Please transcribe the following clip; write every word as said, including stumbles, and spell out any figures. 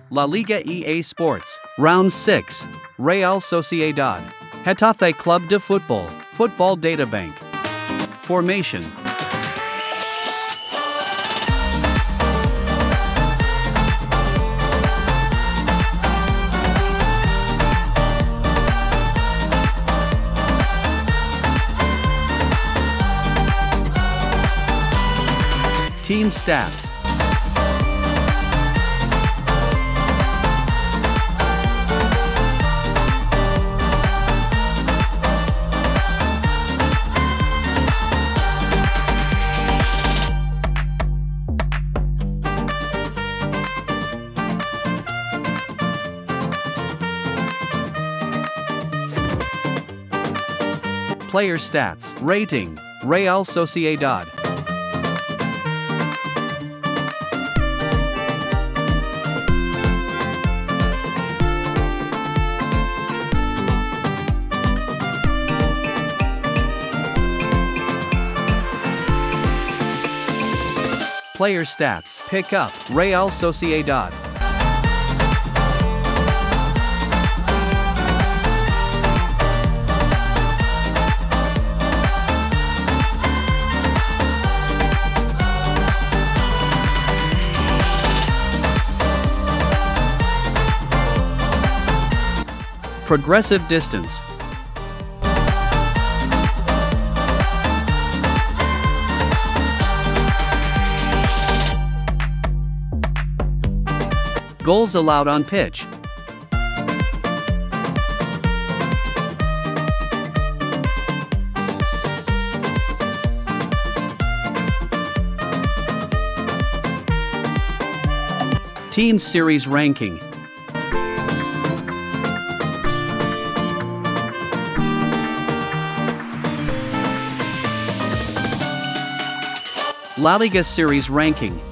La Liga E A Sports, Round six, Real Sociedad, Getafe Club de Football, Football Databank. Formation. Team stats. Player stats. Rating, Real Sociedad. Player stats. Pick up, Real Sociedad. Progressive distance. Goals allowed on pitch. Team series ranking. La Liga series ranking.